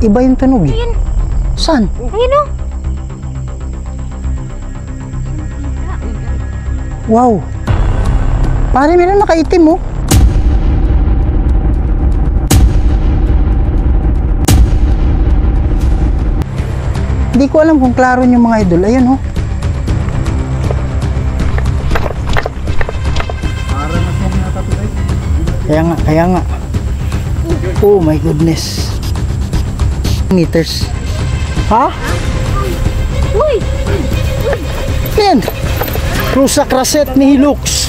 Iba yung tunog eh. Ayun. Saan? Ayun o. Wow. Pare, meron nakaitim oh. Hindi ko alam kung klaro yung mga idol. Ayan oh. Kaya nga. Oh my goodness. Meters. Ha? Uy! Yan. Rusa Craset ni Hilux.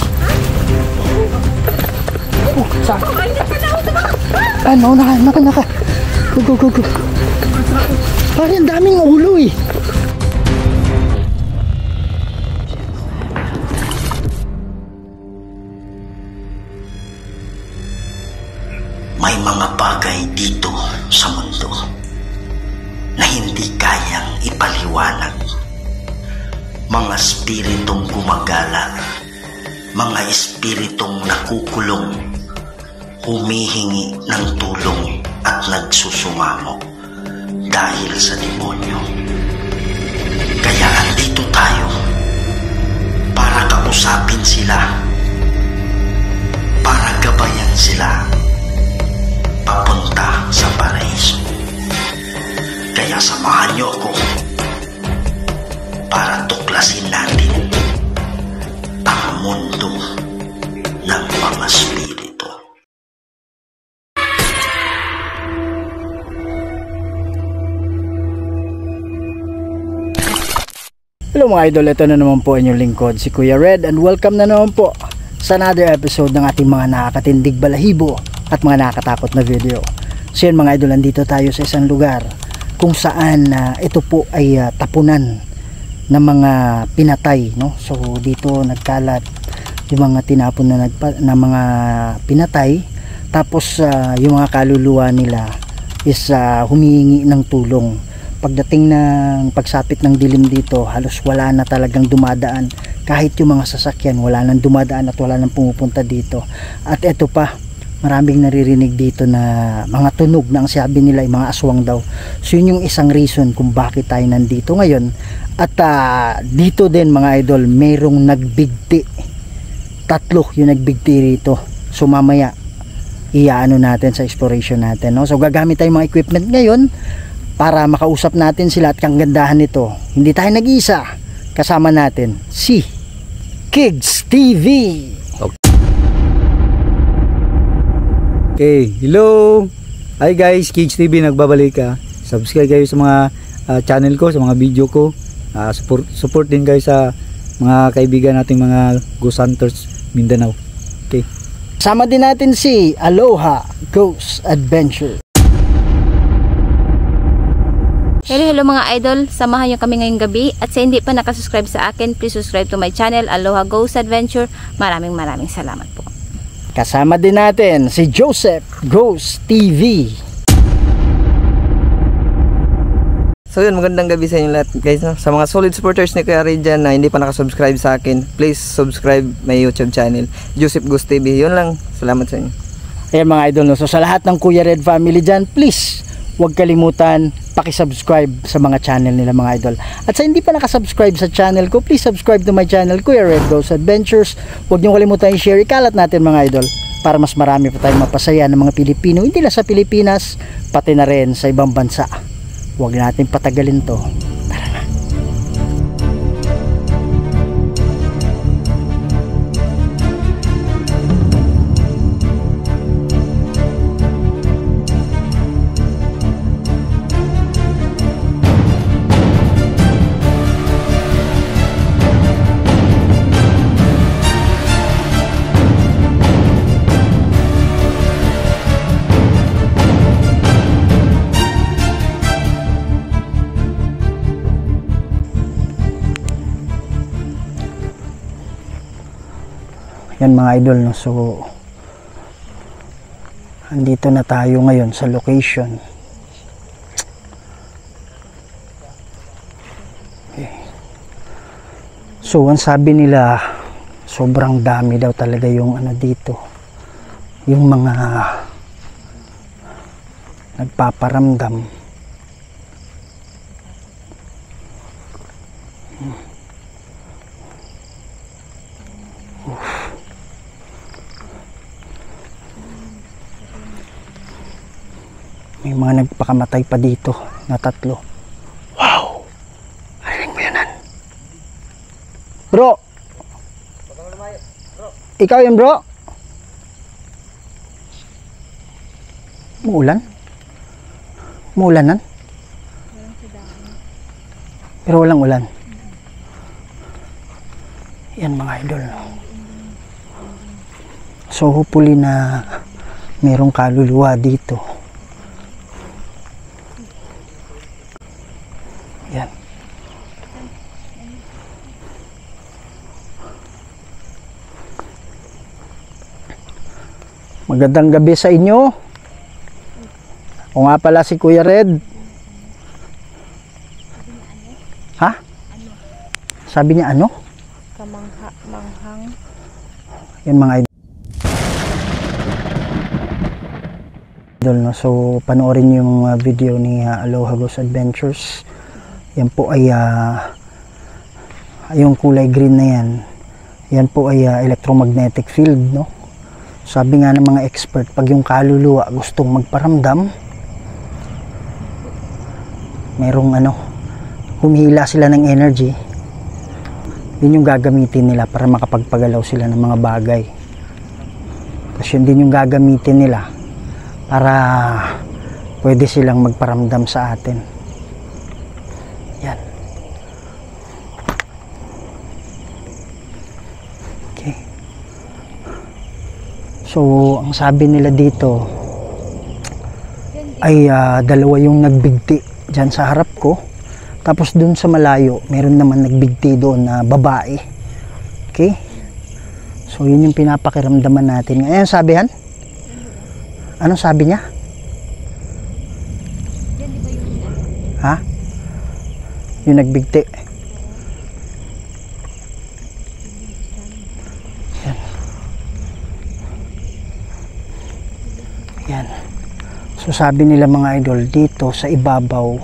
Oh, saan? Ano, naka. Go. Parang daming ulo eh. May mga bagay dito sa mundo na hindi kayang ipaliwanag. Mga espiritong gumagala, mga espiritong nakukulong, humihingi ng tulong at nagsusumamo dahil sa demonyo. Kaya andito tayo para kausapin sila, para gabayan sila papunta sa paraiso. Kaya samahan niyo ako para tuklasin natin ang mundo ng mga spirito. Hello mga idol, ito na naman po inyong lingkod, si Kuya Red, and welcome na naman po sa another episode ng ating mga nakakatindig balahibo at mga nakakatakot na video. So yun mga idol, nandito tayo sa isang lugar kung saan ito po ay tapunan ng mga pinatay, no? So dito nagkalat yung mga tinapon na mga pinatay, tapos yung mga kaluluwa nila is humihingi ng tulong. Pagdating ng pagsapit ng dilim dito, halos wala na talagang dumadaan, kahit yung mga sasakyan wala nang dumadaan at wala nang pumupunta dito. At eto pa, maraming naririnig dito na mga tunog na ang sabi nila ay mga aswang daw. So yun yung isang reason kung bakit tayo nandito ngayon. At dito din mga idol, mayroong nagbigti. 3 yung nagbigti rito. So mamaya iaano natin sa exploration natin, no? So gagamit tayong mga equipment ngayon para makausap natin sila. At ang gandahan nito, hindi tayo nag-iisa, kasama natin si Kigs TV. Okay, hello! Hi guys, Kigs TV nagbabalik ka. Subscribe kayo sa mga channel ko, sa mga video ko. Support din guys sa mga kaibigan nating mga Ghost Hunters Mindanao. Okay. Sama din natin si Aloha Ghost Adventure. Hello mga idol, samahan nyo kami ngayong gabi. At sa hindi pa nakasubscribe sa akin, please subscribe to my channel, Aloha Ghost Adventure. Maraming salamat po. Kasama din natin si Joseph Ghost TV. So yun, magandang gabi sa inyo lahat guys, no? Sa mga solid supporters ni Kuya Ray dyan na hindi pa nakasubscribe sa akin, please subscribe my YouTube channel, Joseph Ghost TV. Yun lang, salamat sa inyo. Ayan mga idol, no? So sa lahat ng Kuya Red family dyan, please huwag kalimutan pakisubscribe sa mga channel nila mga idol. At sa hindi pa nakasubscribe sa channel ko, please subscribe to my channel, Kuya Red Ghost Adventures. Huwag niyo kalimutan i-share, ikalat natin mga idol, para mas marami pa tayong mapasaya ng mga Pilipino, hindi lang sa Pilipinas, pati na rin sa ibang bansa. Huwag natin patagalin to. Tara na. Yan mga idol, no? So andito na tayo ngayon sa location. Okay. So ang sabi nila, sobrang dami daw talaga yung ano dito, yung mga nagpaparamdam May mga nagpakamatay pa dito na 3. Wow! Arinig mo yun, bro! Ikaw yun, bro? Muulan? Muulanan? Pero walang ulan. Yan mga idol. So hopefully na merong kaluluwa dito. Yan. Magandang gabi sa inyo. O nga pala si Kuya Red. Ha? Sabi niya ano? Manghang. Yan mga idol, no? So panoorin niyo yung video ni Aloha Ghost Adventures. Yan po ay yung kulay green na yan. Yan po ay electromagnetic field, no? Sabi nga ng mga expert, pag yung kaluluwa gustong magparamdam, merong humihila sila ng energy, yun yung gagamitin nila para makapagpagalaw sila ng mga bagay. Tapos yun din yung gagamitin nila para pwede silang magparamdam sa atin. Yan. Okay. So ang sabi nila dito ay dalawa yung nagbigti dyan sa harap ko. Tapos dun sa malayo, meron naman nagbigti doon na babae. Okay? So yun yung pinapakiramdaman natin. Ngayon sabihan? Anong sabi niya? Ha? Yung nagbigti. Yan. Yan. So sabi nila mga idol, dito sa ibabaw,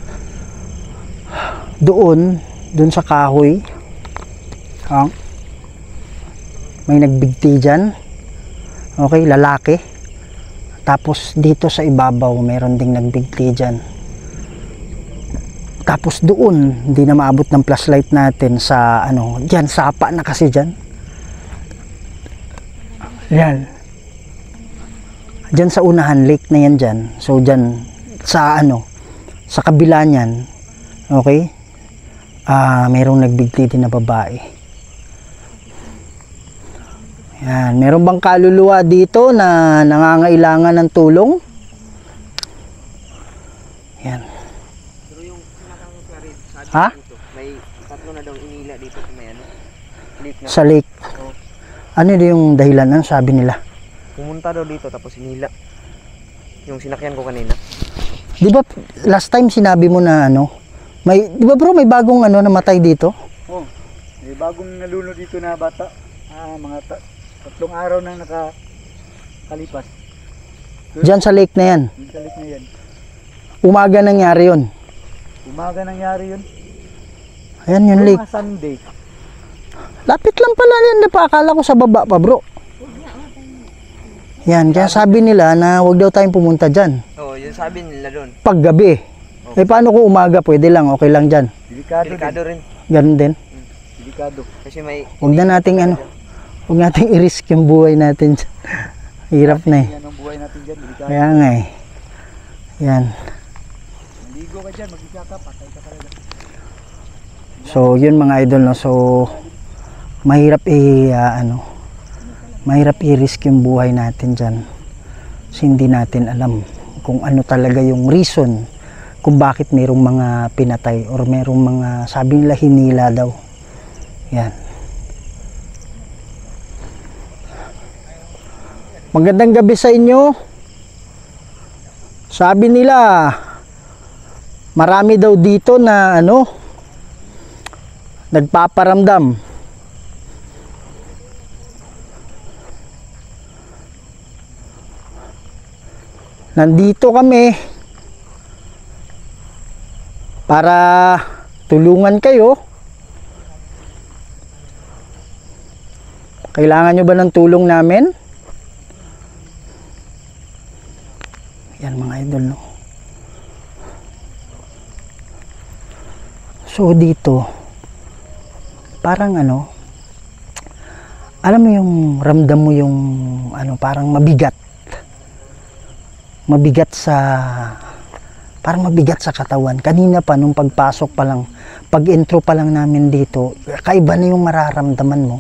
doon sa kahoy, may nagbigti dyan. Okay, lalaki. Tapos dito sa ibabaw meron ding nagbigti dyan. Tapos doon, hindi na maabot ng flashlight natin sa dyan, sapa na kasi dyan. Yan. Dyan sa unahan, lake na yan dyan. So dyan, sa sa kabila niyan, okay, merong nagbigti din na babae. Yan. Meron bang kaluluwa dito na nangangailangan ng tulong? Yan. Pero yung pinakang sabi Ha? dito, may 3 na daw inila dito sa may lake na. Sa lake. Oh. Ano yung dahilan? Ano sabi nila? Pumunta daw dito tapos inila. Yung sinakyan ko kanina. Di ba last time sinabi mo na di ba bro, may bagong namatay dito? Oh, may bagong nalunod dito na bata. Mga 3 araw nang nakalipas. Diyan sa lake na yan. Yung sa lake na yan. Umaga nangyari yun. Umaga nangyari yun. Ayan yung lake. Mga Sunday. Lapit lang pala yan. Akala ko sa baba pa bro. Yan, kaya sabi nila na huwag daw tayong pumunta dyan. Oo, yun sabi nila doon. Paggabi. Eh paano kung umaga? Pwede lang, okay lang dyan. Delikado rin. Ganun din. Delikado. Kasi may... Huwag na nating huwag nating i-risk yung buhay natin dyan. Hirap na eh. Yan ang buhay natin dyan. Delikado. Kaya nga eh. Yan. Maligo ka dyan, mag-isa ka, patay ka talaga. So yun mga idol, no. So mahirap mahirap i-risk yung buhay natin dyan. Kasi hindi natin alam kung ano talaga yung reason kung bakit merong mga pinatay or merong mga, sabi nila, hinila daw. Yan. Magandang gabi sa inyo. Sabi nila marami daw dito na nagpaparamdam. Nandito kami para tulungan kayo Kailangan nyo ba ng tulong namin? Yan mga idol, no? So dito, parang ano, alam mo yung ramdam mo yung ano, parang mabigat. Mabigat sa, parang mabigat sa katawan. Kanina pa nung pagpasok pa lang, pag-intro pa lang namin dito, kaiba na yung mararamdaman mo.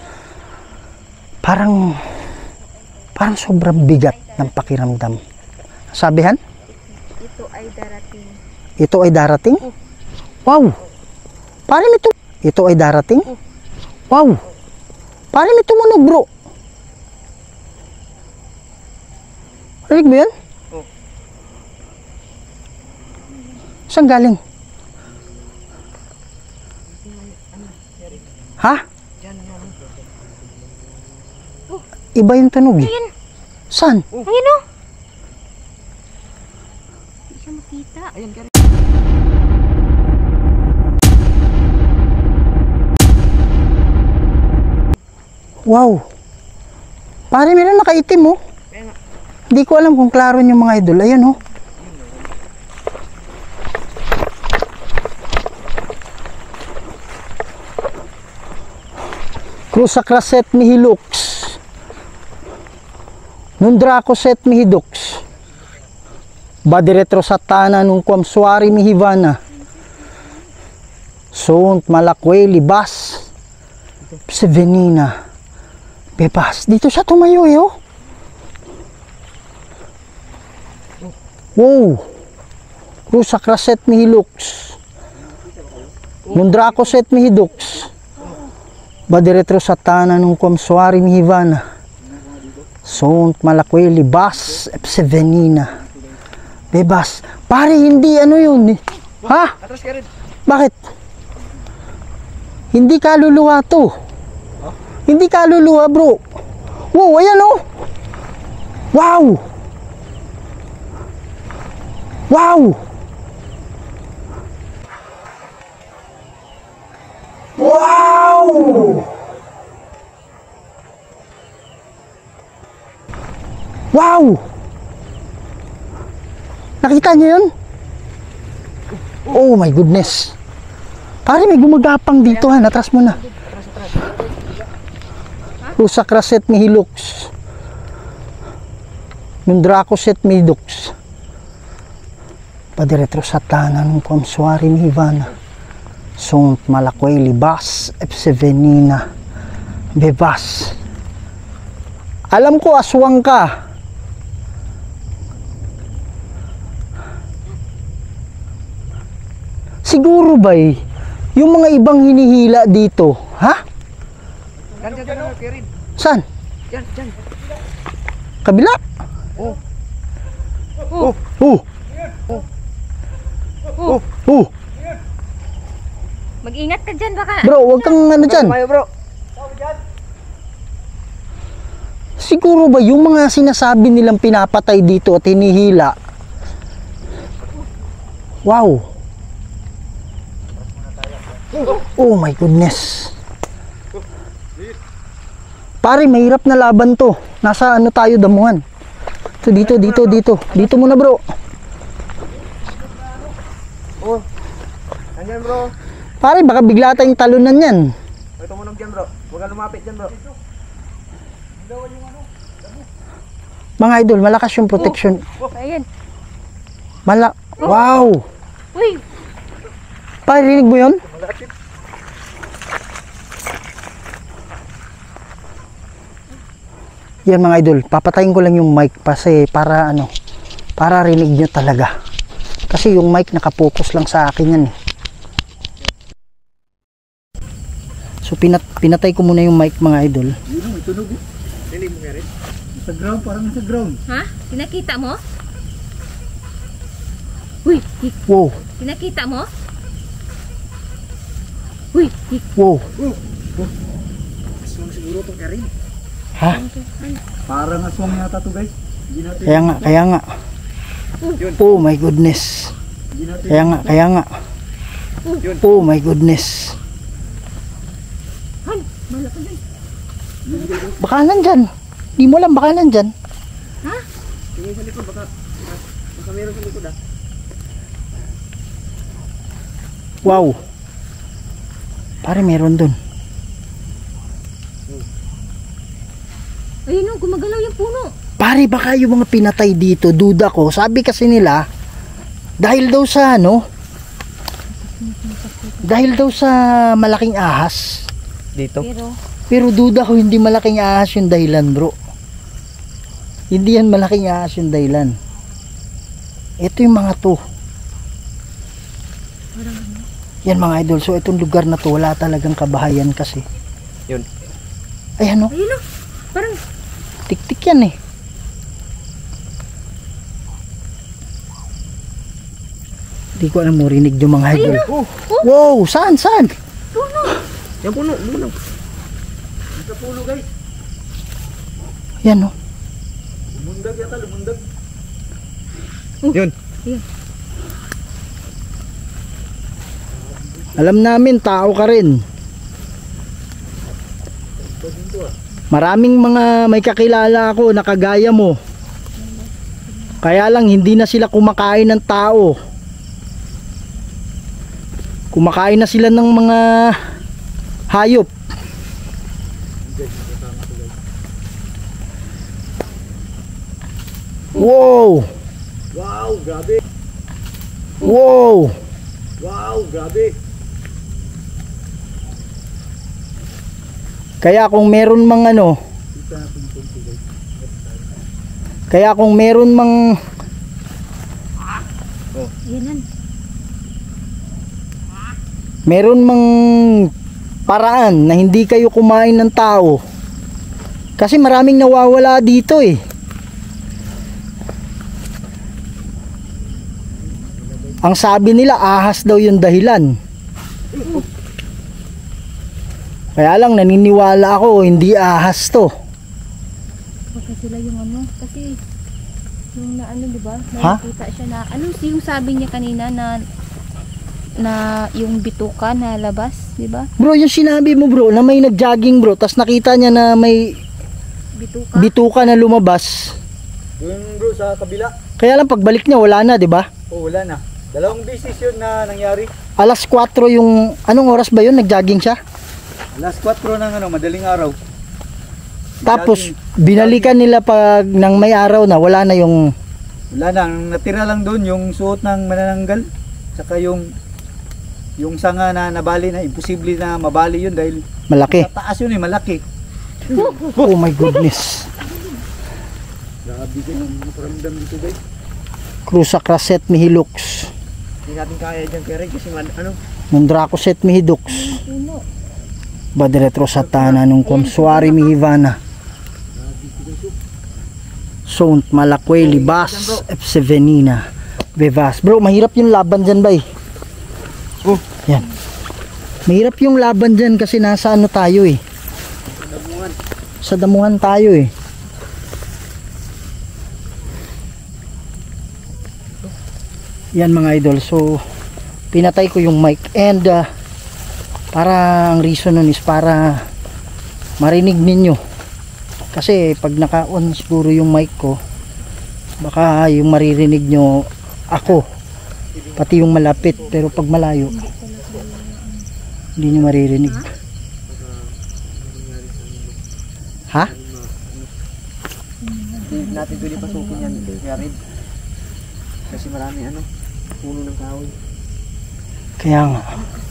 Parang sobrang bigat ng pakiramdam. Sabihan? Ito ay darating. Ito ay darating? Wow! Parang ito ay darating? Wow! Parang may tumunog, bro. Rinig mo yan? Saan galing? Ha? Iba yung tunog eh. Ayun. Saan? Ayun o. Hindi siya makita. Wow. Pare, meron nakaitim oh. Hindi ko alam kung klaro yung mga idol. Ayan oh. Cruza Craset Mihilux. Nundraco Set Mihidux. Badi Retro Satana nung Kwamsuari Mihivana. Sont Malakweli Bas. Sevenina. Bebas. Dito siya tumayo eh oh. Wow. Cruza Craset Mihilux. Nundraco Set Mihidux. Badi Retro Satana nung Kwamsuari Mihivana. Sont Malakweli Bas Sevenina. Bebas. Pare, hindi ano yun eh. Ha? Bakit? Hindi kaluluwa to. Hindi kaluluwa, bro. Wow, ayan oh. Wow. Wow. Wow. Wow. Nakita niyo yun? Oh my goodness. Pare, may gumagapang dito ha. Natras mo na. Cruza Craset Mihilux. Nundraco Set Mihidux. Badi Retro Satana nung Kwamsuari Mihivana. Sont Malakweli Bas Sevenina. Bebas. Alam ko aswang ka. Siguro ba yung mga ibang hinihila dito, ha? Saan? Kabila? Oh. Mag-ingat ka dyan baka. Bro, wag kang ano dyan. Siguro ba yung mga sinasabi nilang pinapatay dito at hinihila? Wow. Oh my goodness. Pare, mahirap na laban to. Nasa ano tayo, damuhan. So dito. Dito muna, bro. Oh. Andyan, bro. Pare, baka bigla tayong talunan yan. Ito mo dyan, bro. Huwag kang lumapit dyan, bro. Mga idol, malakas yung protection. Ayun. Wow. Uy. Pare, rinig mo yun? Yan mga idol, papatayin ko lang yung mic kasi para ano, para rinig nyo talaga. Kasi yung mic nakapokus lang sa akin yan eh. So pinatay ko muna yung mic mga idol. Sa ground, parang nasa ground. Ha? Pinakita mo? Uy. Wow. Pinakita mo? Uy. Wow. Aswang siguro itong Karin. Ha? Parang aswang yata to, guys. Kaya nga. Oh my goodness. Kaya nga. Oh my goodness. Baka nandyan. Di mo lang, baka nandyan. Tingin sa likod, baka meron sa likod Wow. Pare, meron dun. Ayun o, gumagalaw yung puno. Pare, baka yung mga pinatay dito, duda ko. Sabi kasi nila, dahil daw sa dahil daw sa malaking ahas. dito. Pero duda ko hindi malaking ahas yung dahilan, bro. Hindi yan malaking ahas yung dahilan. Ito yung mga to. Yan mga idol. So itong lugar na to, wala talagang kabahayan kasi. Yun. Ayan o. Ayun o, parang Tik-tik yan eh. Hindi ko alam mo rinig yung mga idol. Wow, saan? Yan puno. Sa puno guys. Yan o. Lumundag yata, lumundag. Yun. Alam namin, tao ka rin. Maraming mga may kakilala ako na kagaya mo. Kaya lang hindi na sila kumakain ng tao. Kumakain na sila ng mga hayop. Wow! Wow, grabe. Wow! Wow, grabe. Kaya kung meron mang Kaya kung meron mang Yanan. meron mang paraan na hindi kayo kumain ng tao. Kasi maraming nawawala dito eh. Ang sabi nila ahas daw yung dahilan. Kaya lang naniniwala ako hindi ahas to. Baka sila yung kasi yung di ba? Ha? Nakita siya na, yung sabi niya kanina na yung bituka na labas, di ba? Bro, yung sinabi mo bro na may nag-jogging bro, tas nakita niya na may Bituka. bituka na lumabas. Doon bro sa kabila. Kaya lang pagbalik niya wala na, di ba? Oh, wala na. Dalawang beses yun na nangyari. Alas 4 yung, anong oras ba yun? Nag-jogging siya? Last 4 ng madaling araw. Tapos, binalikan nila pag nang may araw na, wala na yung, Wala na, ang natira lang doon yung suot ng manananggal. Saka yung sanga na nabali na, imposible na mabali yun dahil malaki. sa taas yun malaki. Oh my goodness. Grabe din ang paramdam dito guys. Cruza Craset Mihilux. Hindi natin kaya dyan kaya rin kasi Nundraco Set Mihidux. Badiretro Satana nung Konsuari Mihivana. Sont Malakweli Bas F7 Bevas. Bro, mahirap yung laban dyan bay. Yan. Mahirap yung laban dyan kasi nasa tayo eh. Sa damuhan tayo eh. Yan mga idol. So pinatay ko yung mic and para ang reason nun is para marinig ninyo. Kasi pag naka-on siguro yung mic ko, baka yung maririnig nyo ako. Pati yung malapit. Pero pag malayo, hindi nyo maririnig. Ha? Hindi natin pwede pasukin yan kaya rin. Kasi marami puno ng kahoy. Kaya nga.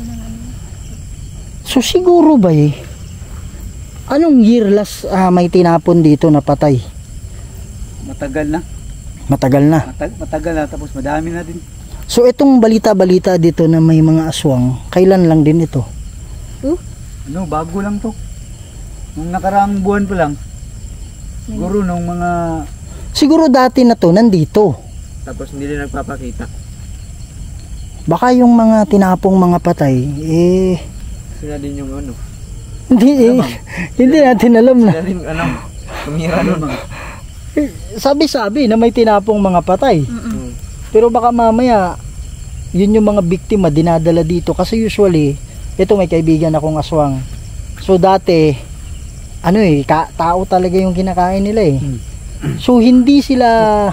So siguro ba anong year last may tinapon dito na patay? Matagal na. Matagal na. Matagal na tapos madami na din. So itong balita-balita dito na may mga aswang, kailan lang din ito? Bago lang to. Nung nakaraang buwan pa lang. Siguro nung mga Siguro dati na to nandito. Tapos hindi rin nagpapakita. Baka yung mga tinapong mga patay Sila din yung hindi hindi natin alam na. Sila din tumira nun. Sabi-sabi na may tinapong mga patay. Pero baka mamaya yun yung mga biktima dinadala dito kasi usually ito may kaibigan akong aswang. So dati ano eh, tao talaga yung kinakain nila eh. So hindi sila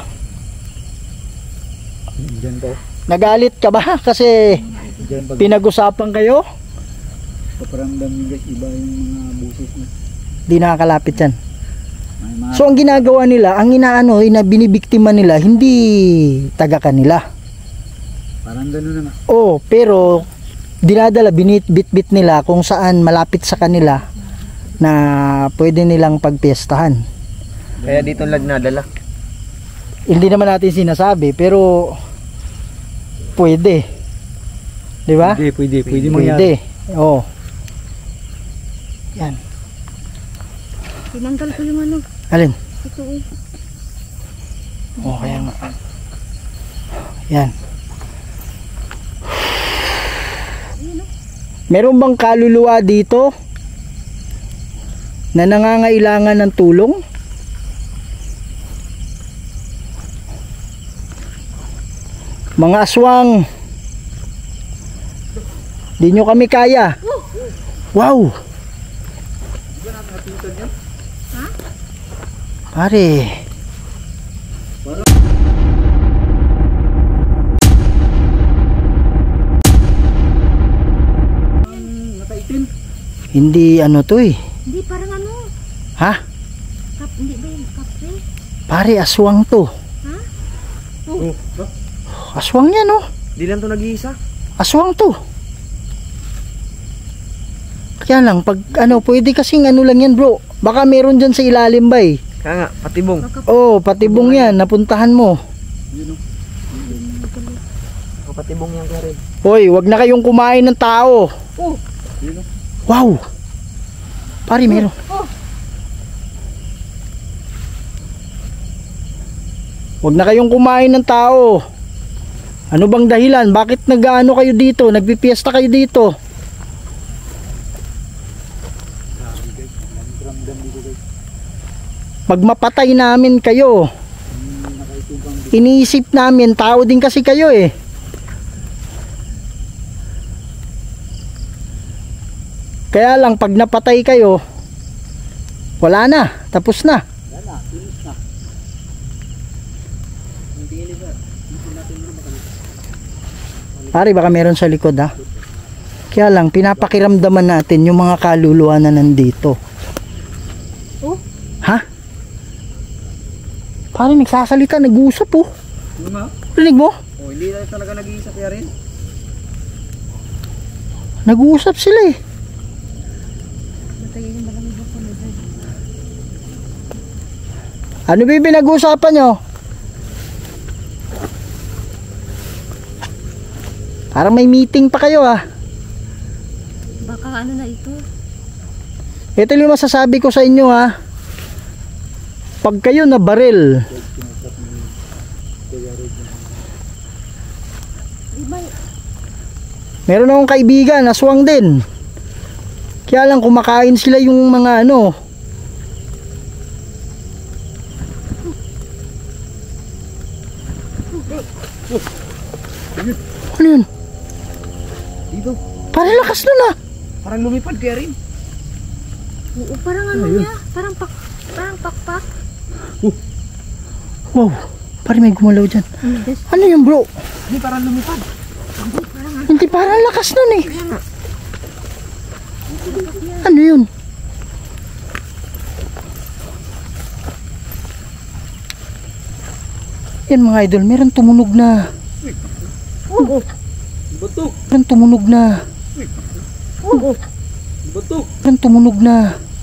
Diyan po. nagalit ka ba kasi Diyan pag pinag-usapan kayo? paparamdam nyo guys, iba yung mga busis na. Di nakakalapit yan. May mga So ang ginagawa nila, ang inaano, na binibiktima nila, hindi taga kanila. parang gano'n na nga. Oh, pero dinadala, binit-bit nila kung saan malapit sa kanila na pwede nilang pagpiestahan. Kaya dito lang nadala. Hindi naman natin sinasabi, pero pwede. Di ba? Pwede mangyari. Pwede. Oh. Yan. Tinanggal ko yung ano. Alin? Ito Oh, kaya nga. Yan. Meron bang kaluluwa dito na nangangailangan ng tulong? Mga aswang, di nyo kami kaya. Wow. Pare. Hindi ano to eh. Hindi, parang ano. Ha? Hindi ba yung kape? Pare, aswang to. Ha? Aswang yan oh. Di lang to nag-iisa. Aswang to. Kaya lang, pag ano, pwede kasing ano lang yan bro. Baka meron dyan sa ilalim ba eh. Kaya nga, patibong. Oh, patibong yan, napuntahan mo. Patibong yan ka rin. Hoy, wag na kayong kumain ng tao. Oh. Wow. Pare, meron. Wag na kayong kumain ng tao. Ano bang dahilan? Bakit nag-ano kayo dito? Nagpipiesta kayo dito? Pag mapatay namin kayo, iniisip namin, tao din kasi kayo eh. Kaya lang pag napatay kayo, wala na, tapos na. Pare, baka meron sa likod ha. Kaya lang, pinapakiramdaman natin yung mga kaluluwa na nandito. Oh? Ha? Pare, nagsasalita, nag-uusap oh. Rinig mo? Oh, hindi na talaga nag-iisa kaya rin. Nag-uusap sila eh. Ano ba yung pinag-uusapan nyo? Parang may meeting pa kayo ah. Baka ano na ito. Ito yung masasabi ko sa inyo ha. Pag kayo na baril, meron akong kaibigan, aswang din. Kaya lang kumakain sila yung mga ano. Ano yun? Dito. Parang lakas nun ah. Parang lumipad kaya rin. Oo, parang ano niya. Parang pakpak. Wow, parang may gumalaw dyan. Ano yun bro? Hindi, parang lumipad. Hindi, parang lakas nun eh. Ano yun? Yan mga idol, meron tumunog na. Bato. Meron tumunog na. Bato. Meron tumunog na.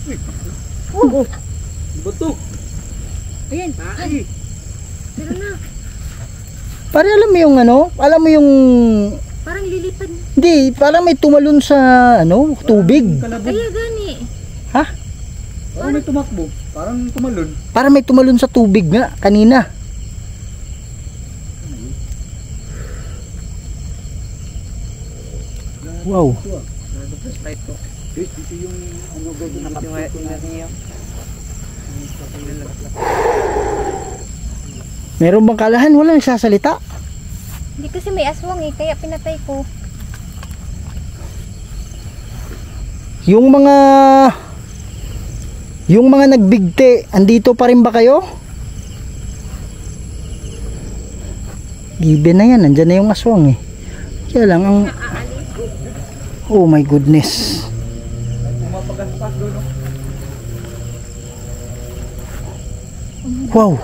Bato. Ayan. Ay. Pero na. Pare, alam mo yung ano? Alam mo yung... Parang lilipad. Hindi, parang may tumalon sa ano, tubig. Kaya gani. Ha? Parang may tumakbo. Parang tumalon. Parang may tumalon sa tubig nga kanina. Wow. Right ko. Dito yung ano gagawin Yung inner niya. Meron bang kalahan? Wala nagsasalita. Hindi kasi may aswang eh. Kaya pinatay ko. Yung mga Yung mga nagbigti, andito pa rin ba kayo? Given na yan, nandyan na yung aswang eh. Kaya lang ang... Oh my goodness. Wow.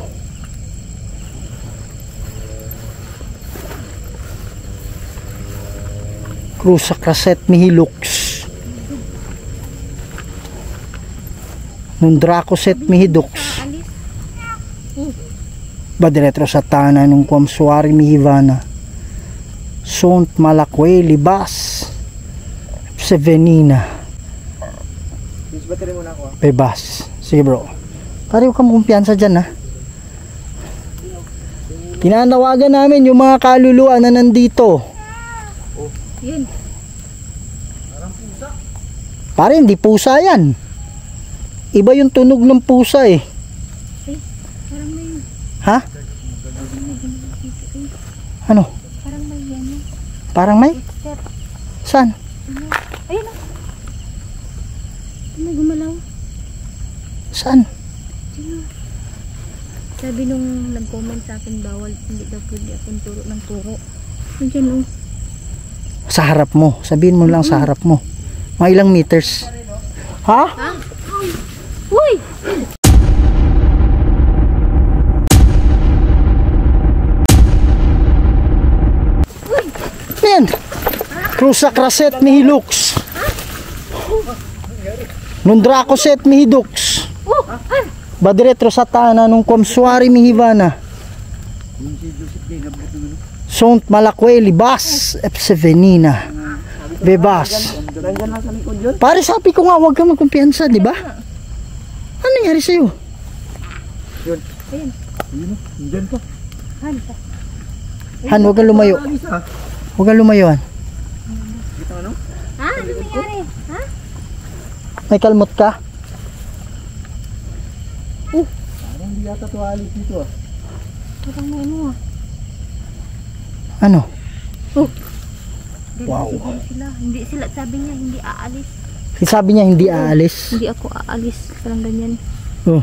Cruza Craset Mihilux. Nundracoset Mihidux. Badiretro sa Tana nung Kwamsuari Mihivana. Sont Malakwe Libas. Sevenina. Bebas. Sige bro. Pare, huwag kang kumpiyansa dyan ha. Tinanawagan namin yung mga kaluluwa na nandito. Yun. Pare, hindi pusa yan. Iba yung tunog ng pusa eh. Parang may, Ha? Ano? parang may yan. Parang may? Saan? Ayun o. May gumalaw. Saan? Sabi nung nag-comment sa akin, bawal, hindi daw pwede akong turo ng turo. Nandiyan o. Sa harap mo. Sabihin mo lang sa harap mo. Mga ilang meters. Ha? Uy! Yan. Cruza Craset Mihilux. Nundracoset Mihidux. Badiretro sa Tana nung Kwamsuari Mihivana. Sont Malakwe Libas. Sevenina. Bebas. Pare, sabi ko nga, huwag kang magkumpiyansa, di ba? Ano nangyari sa'yo? Han, huwag kang lumayo. Huwag kang lumayo, Han. Ha? Ano nangyari? Ha? May kalmot ka? Hindi yata tuwalis dito ah. Parang may ano ah. Ano? Wow. Hindi sila, sabi niya, hindi aalis. Sabi niya hindi aalis. Hindi ako aalis. Parang ganyan. Oh.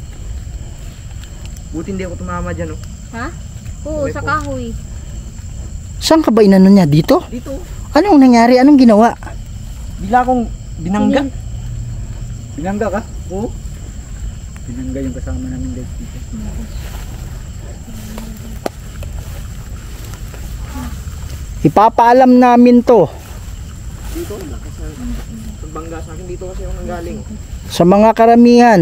Buti hindi ako tumama dyan, oh. Ha? Oo, sa kahoy. Saan ka ba inano niya? Dito? Dito. Anong nangyari? Anong ginawa? Bigla akong binangga. Binangga ka? Oo. Binangga yung kasama namin guys dito. Ipapaalam namin to Dito, pagbangga sa akin dito kasi ako nanggaling. sa mga karamihan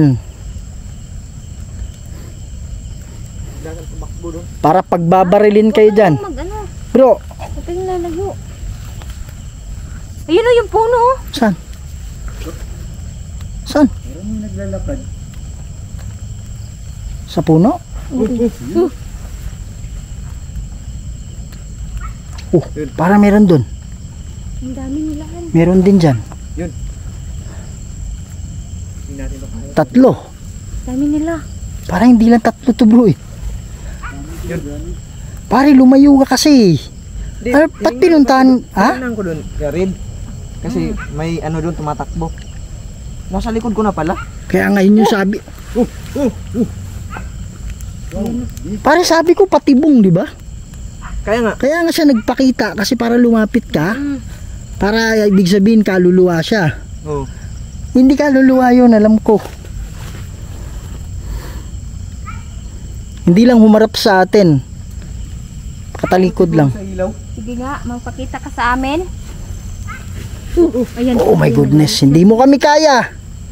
Dagan tumakbo doon. para pagbabarilin kayo dyan. Mag ano? Bro, Huwag kayong lalayo. Ayun o, yung puno oh. saan? Saan? Meron yung naglalakad. Sa puno? Para meron dun. Ang dami nila. Meron din dyan. Hindi natin ito kaya. Tatlo. Dami nila. Parang hindi lang tatlo to bro eh. Pare, lumayo ka kasi. Ano, ba't pinuntahan? Ha? Tinignan ko doon, Red. Kasi may ano doon tumatakbo. Nasa likod ko na pala. Kaya ngayon yung sabi. Pare, sabi ko patibong, di ba? Kaya nga. Kaya nga siya nagpakita kasi para lumapit ka. Para ibig sabihin kaluluwa siya. Oh. Hindi kaluluwa yun, alam ko. Hindi lang humarap sa atin. Katalikod lang. Sa ilaw. Sige nga, magpakita ka sa amin. Ayan. Oh my goodness, hindi mo kami kaya.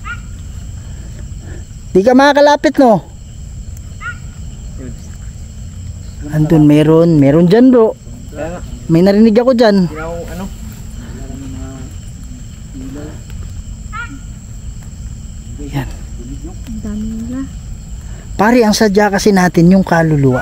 Di ka makakalapit, no? Andun, meron dyan bro. Kaya nga. May narinig ako dyan. Hindi ako ano. Yan. Ang dami nila. Pare, ang sadya kasi natin yung kaluluwa.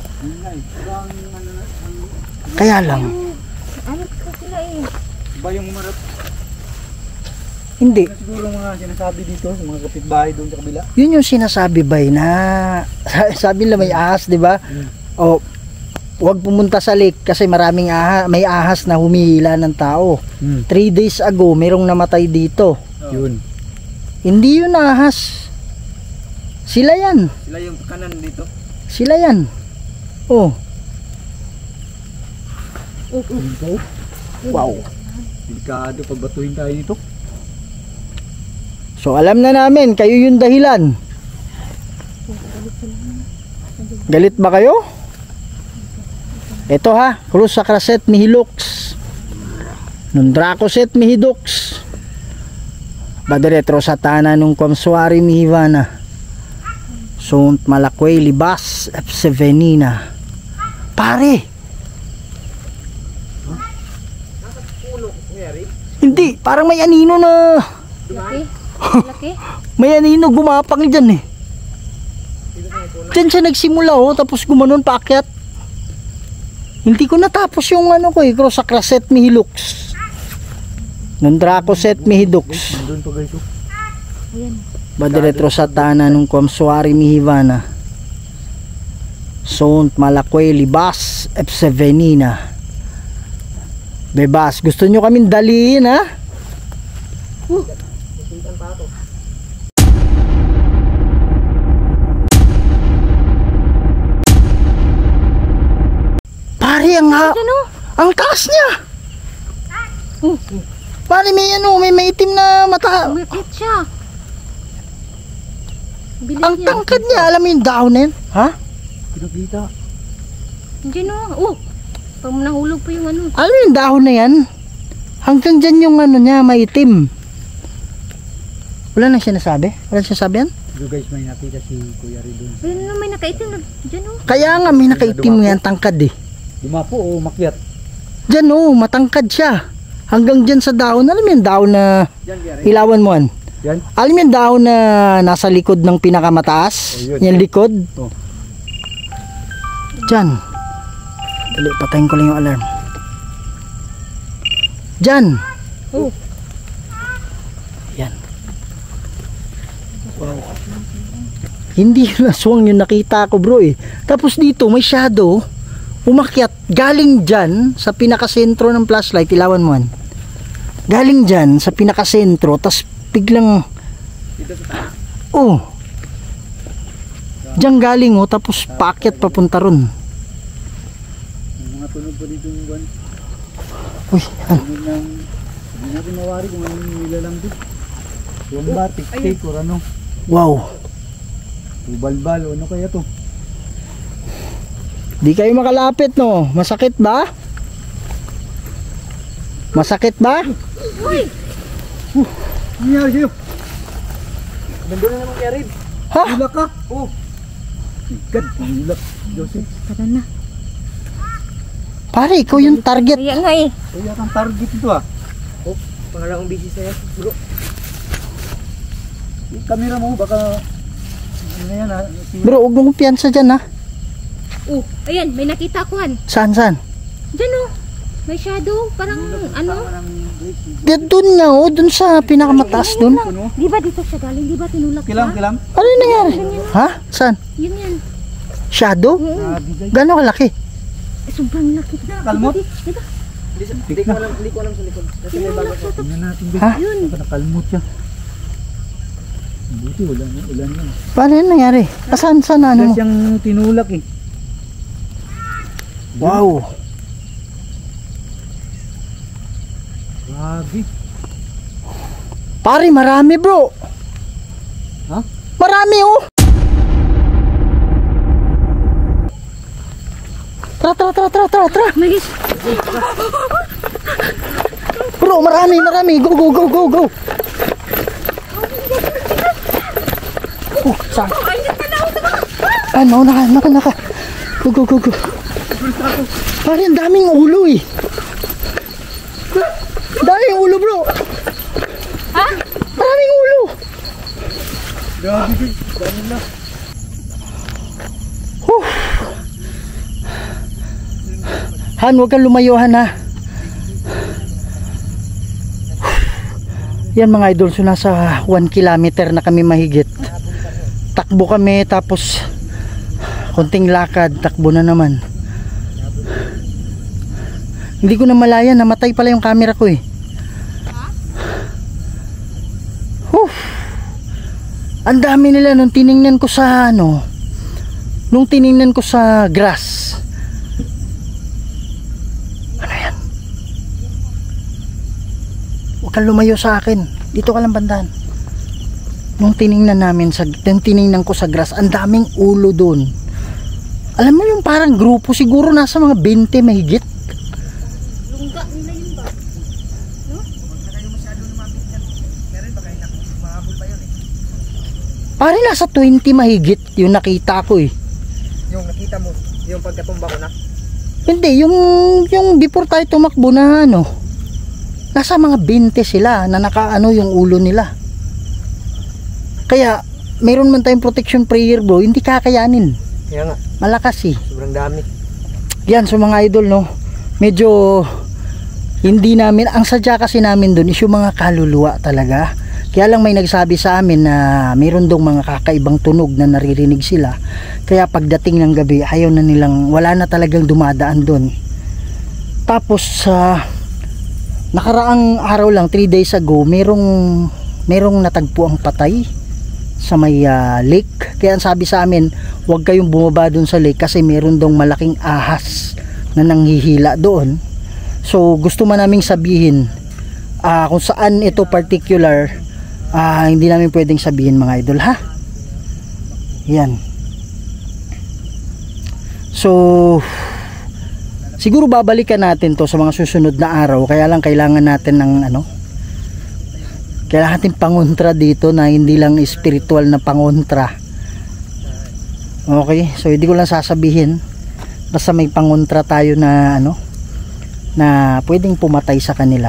Kaya lang, Ano ka sila eh? Ba yung umarap? hindi. Siguro mga sinasabi dito sa mga kapitbahay doon sa kabila. Yun yung sinasabi bay na sabi nila may ahas, di ba? O huwag pumunta sa lake kasi maraming may ahas na humihila ng tao. 3 days ago, merong namatay dito. Yun. Hindi yun ahas. Sila yan. Sila yung kanan dito. Sila yan. Oh. Wow. Delikado pag batuhin tayo dito. So alam na namin, kayo yung dahilan. Galit ba kayo? Ito ha, Cruz Sacraset Mihilux. Nundracoset Mihidux. Badiretro sa tanan nung Komsuari Mihivana. Sunt Malakway Libas F7nina. Pare. Hindi, parang may anino na. Laki. Laki. May anino gumapang dyan eh. Diyan siya nagsimula oh, tapos gumanon paakyat. Hindi ko natapos yung ano ko eh, Cruz Sacraset Mihilux. Nundracoset Mihidux. Doon pa guys. Ayan. Badiretro sa tanan nung Komsuari Mihivana. Sunt Malakway Libas F7nina. Bebas, gusto nyo kaming daliin ha? Pare, ang taas niya. Pare, may ano, may maitim na mata. Umakit siya. Bilis Ang niya. tangkad niya, alam mo yung daon na yun? Ha? Pinakita. Diyan o. Pag nahulog pa yung ano. Alam mo yung dahon na yan? Hanggang dyan yung ano niya, maitim. Wala nang sinasabi? Wala nang sinasabi yan? Dito guys, may nakita si Kuya Red doon. Ayun na, may nakaitim na. Diyan o. Kaya nga may nakaitim yan, tangkad eh. Dumapo o makyat? Dyan oh, matangkad siya. Hanggang dyan sa dahon, alam mo yung dahon na ilawan mo yan? Yan. Alam mo yung dahon na nasa likod ng pinakamataas? Oh, yun. Yung likod? Oh. Dyan. Dali, patayin ko lang yung alarm. Dyan. Oh. Yan. Wow. Hindi yung aswang yung nakita ko bro eh. Tapos dito may shadow. Umakyat. Galing dyan sa pinakasentro ng flashlight. Ilawan mo yan. Galing dyan sa pinakasentro. Tapos biglang oh. Diyan galing oh. Tapos paakyat papunta ron. Mga tunog pa dito yung buwan. Uy, ano? Tunog ng... Hindi natin mawari kung anong nilalang dito. Tuwang ba, tik-tik or ano. Wow. Ubalbal o ano kaya to. Di kayo makalapit no. Masakit ba? Masakit ba? Ano nangyari sa'yo? Nandun na naman kaya Red. Ha? Ulak ka? Oh. God, ulak. Joseph. Tara na. Pare, ikaw yung target. Kaya nga eh. Kaya kang target ito ah. Oh, pangalawang busy sa'yo. Bro. Yung camera mo baka... Ano na yan ha? Bro, huwag mong piyansa dyan ha. Oh, ayan, may nakita ko han. Saan, saan? Diyan o. May shadow, parang ano. Doon nga oh, doon sa pinakamataas doon. Di ba dito siya galing? Di ba tinulak Kilang, siya? kilang. Ano yung nangyari? Ha? Saan? Yun yan. Shadow? Gano'ng kalaki? Sobrang laki. Kalmot? Di ba? Hindi ko alam sa likod. Kasi may bago siya. Tingnan natin Ha? guys. Baka nakalmot siya. Buti ulan yan. Paano yung nangyari? Saan na ano mo? Wala siyang tinulak eh. Wow. Grabe. Pare, marami bro. Ha? Marami oh. Tara. Malis. Bro, marami. Go. Oh, saan? Ah, nauna ka. Go. Pare, ang daming ulo eh. Daming ulo bro. Ha? Maraming ulo. Grabe guys. Dami na. Han, huwag kang lumayo Han ha. Yan mga idol, so nasa 1 kilometer na kami mahigit. Takbo kami tapos konting lakad, takbo na naman. Hindi ko na malaya, namatay pala yung camera ko eh. Ang dami nila nung tiningnan ko sa grass. Ano yan? Huwag kang lumayo sa akin. Dito ka lang bandahan. Nung tiningnan ko sa grass, ang daming ulo doon. Alam mo yung parang grupo, siguro nasa mga 20 mahigit. Lungga nila yun ba? No? Parang nasa 20 mahigit yung nakita ko eh. Yung nakita mo, yung pagkatumba ko na. Hindi, yung before tayo tumakbo na nasa mga 20 sila na nakaano yung ulo nila. Kaya mayroon man tayong protection prayer bro, hindi kakayanin. Kaya nga, Malakas eh. sobrang dami. Yan, so mga idol medyo hindi namin, ang sadya kasi namin doon is yung mga kaluluwa talaga. Kaya lang may nagsabi sa amin na mayroon dong mga kakaibang tunog na naririnig sila. Kaya pagdating ng gabi, ayaw na nilang, wala na talagang dumadaan doon. Tapos nakaraang araw lang, 3 days ago, merong natagpo ang patay sa may lake. Kaya ang sabi sa amin, huwag kayong bumaba doon sa lake kasi meron dong malaking ahas na nanghihila doon. So gusto man naming sabihin kung saan ito particular, hindi namin pwedeng sabihin mga idol ha. Yan. So siguro babalikan natin to sa mga susunod na araw. Kaya lang kailangan natin ng kailangan natin pangontra dito na hindi lang spiritual na pangontra. Okay, so hindi ko lang sasabihin, basta may pangontra tayo na na pwedeng pumatay sa kanila.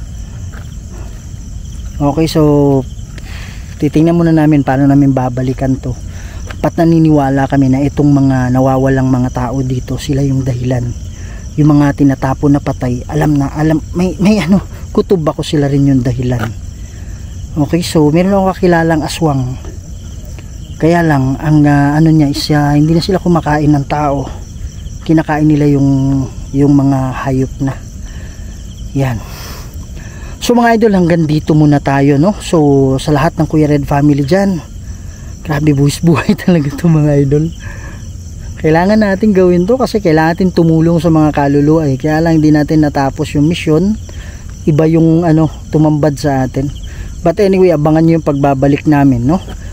Okay, so titingnan muna namin paano namin babalikan to. Pat naniniwala kami na itong mga nawawalang mga tao dito, sila yung dahilan. Yung mga tinatapon na patay, may kutob ako, sila rin yung dahilan. Okay, so meron akong kakilalang aswang. Kaya lang ang niya is hindi na sila kumakain ng tao. Kinakain nila yung mga hayop na. Yan. So mga idol, hanggang dito muna tayo So sa lahat ng Kuya Red family dyan, grabe buhay talaga to mga idol. Kailangan natin gawin to kasi kailangan natin tumulong sa mga kaluluwa Kaya lang hindi natin natapos yung mission. Iba yung tumambad sa atin. But anyway, abangan nyo yung pagbabalik namin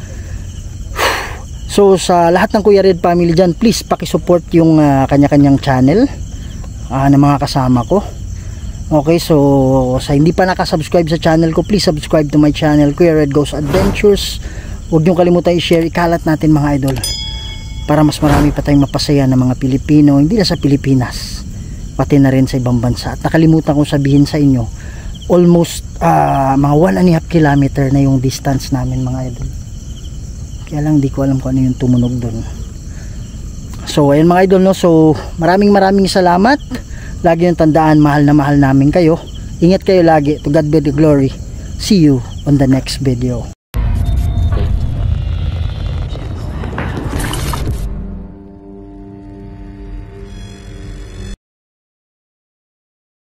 So sa lahat ng Kuya Red family dyan, please pakisupport yung kanya-kanyang channel na mga kasama ko. Okay, so sa hindi pa nakasubscribe sa channel ko, please subscribe to my channel, Kuya Red Goes Adventures. Huwag nyo kalimutan i-share, ikalat natin mga idol, para mas marami pa tayong mapasaya ng mga Pilipino, hindi na sa Pilipinas, pati na rin sa ibang bansa. At nakalimutan kong sabihin sa inyo, almost mga 1.5 kilometer na yung distance namin mga idol. Kaya lang di ko alam kung ano yung tumunog doon. So ayun mga idol so maraming salamat. Lagi yung tandaan, mahal na mahal namin kayo. Ingat kayo lagi. To God be the glory. See you on the next video.